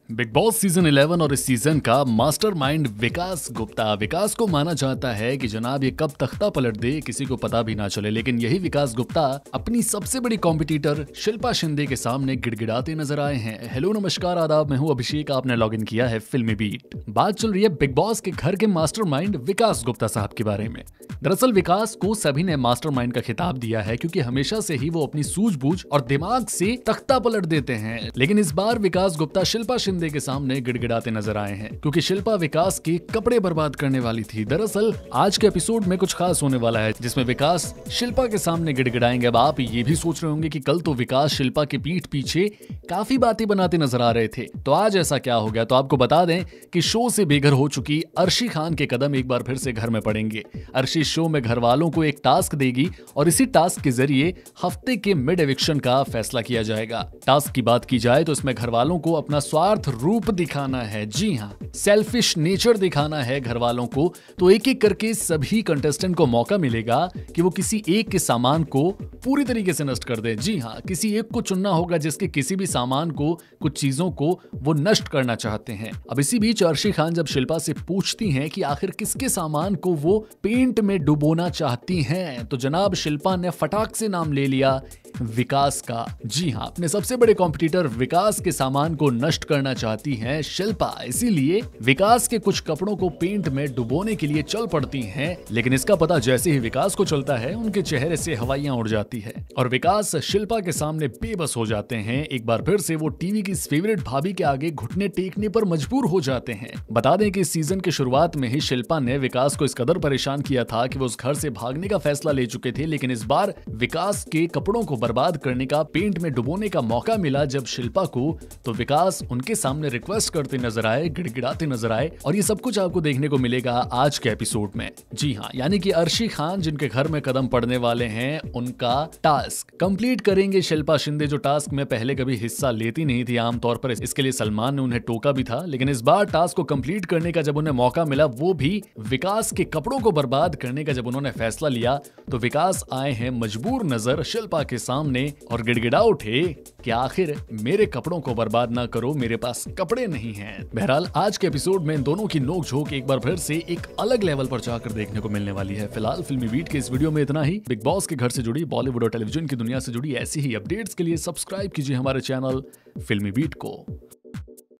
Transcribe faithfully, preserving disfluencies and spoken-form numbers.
Big boss season eleven और इस season का मास्टरमाइंड विकास गुप्ता। विकास को माना जाता है कि जनाब ये कब तख्ता पलट दे किसी को पता भी ना चले, लेकिन यही विकास गुप्ता अपनी सबसे बड़ी कॉम्पिटिटर शिल्पा शिंदे के सामने गिड़गिड़ाते नजर आए हैं। हेलो नमस्कार आदाब, मैं हूं अभिषेक, आपने लॉग इन किया है फिल्मी बीट। बात चल रही है बिग बॉस के घर के मास्टरमाइंड विकास गुप्ता साहब के बारे में। दरअसल विकास को सभी ने मास्टरमाइंड का खिताब दिया है क्योंकि हमेशा से ही वो अपनी सूझबूझ और दिमाग से तख्ता पलट देते हैं। लेकिन इस बार विकास गुप्ता शिल्पा शिंदे के सामने गिड़गिड़ाते नजर आए हैं क्योंकि शिल्पा विकास के कपड़े बर्बाद करने वाली थी। दरअसल आज के एपिसोड में कुछ खास होने वाला है जिसमें विकास शिल्पा के सामने गिड़गिड़ाएंगे। अब आप ये भी सोच रहे होंगे कि कल तो विकास शिल्पा के पीठ पीछे काफी बातें बनाते नजर आ रहे थे, तो आज ऐसा क्या हो गया? तो आपको बता दें कि शो से बेघर हो चुकी अर्शी खान के कदम एक बार फिर से घर में पड़ेंगे। अर्शी शो में घर वालों को एक टास्क देगी और इसी टास्क के जरिए हफ्ते के मिड एविक्शन का फैसला किया जाएगा। टास्क की बात की जाए तो इसमें घर वालों को अपना स्वार्थ रूप दिखाना है। जी हाँ, सेल्फिश नेचर दिखाना है घर वालों को। तो एक एक करके सभी कंटेस्टेंट को मौका मिलेगा कि वो किसी एक के सामान को पूरी तरीके से नष्ट कर दे। जी हाँ, किसी एक को चुनना होगा जिसके किसी भी सामान को, कुछ चीजों को वो नष्ट करना चाहते हैं। अब इसी बीच अर्शी खान जब शिल्पा से पूछती हैं कि आखिर किसके सामान को वो पेंट में डुबोना चाहती हैं, तो जनाब शिल्पा ने फटाक से नाम ले लिया विकास का। जी हाँ, अपने सबसे बड़े कॉम्पिटिटर विकास के सामान को नष्ट करना चाहती हैं शिल्पा, इसीलिए विकास के कुछ कपड़ों को पेंट में डुबोने के लिए चल पड़ती हैं। लेकिन इसका पता जैसे ही विकास को चलता है, उनके चेहरे से हवाइयां उड़ जाती है और विकास शिल्पा के सामने बेबस हो जाते हैं। एक बार फिर से वो टीवी की फेवरेट भाभी के आगे घुटने टेकने पर मजबूर हो जाते हैं। बता दें कि इस सीजन के शुरुआत में ही शिल्पा ने विकास को इस कदर परेशान किया था कि वो उस घर से भागने का फैसला ले चुके थे। लेकिन इस बार विकास के कपड़ों को बर्बाद करने का, पेंट में डुबोने का मौका मिला जब शिल्पा को, तो विकास उनके सामने रिक्वेस्ट करते नजर आए, गिड़गिड़ाते नजर आए। और ये सब कुछ आपको देखने को मिलेगा आज के एपिसोड में। जी हाँ, यानी कि अर्शी खान जिनके घर में कदम पड़ने वाले हैं, उनका टास्क कंप्लीट करेंगे शिल्पा शिंदे, जो टास्क में पहले कभी हिस्सा लेती नहीं थी आमतौर पर। इसके लिए सलमान ने उन्हें टोका भी था, लेकिन इस बार टास्क को कंप्लीट करने का जब उन्हें मौका मिला, वो भी विकास के कपड़ों को बर्बाद करने का जब उन्होंने फैसला लिया, तो विकास आए हैं मजबूर नजर शिल्पा के सामने और गिड़गिड़ा उठे कि आखिर मेरे कपड़ों को बर्बाद ना करो, मेरे पास कपड़े नहीं हैं। बहरहाल आज के एपिसोड में इन दोनों की नोकझोंक एक बार फिर से एक अलग लेवल पर जाकर देखने को मिलने वाली है। फिलहाल फिल्मी बीट के इस वीडियो में इतना ही। बिग बॉस के घर से जुड़ी, बॉलीवुड और टेलीविजन की दुनिया से जुड़ी ऐसी ही अपडेट्स के लिए सब्सक्राइब कीजिए हमारे चैनल फिल्मी बीट को।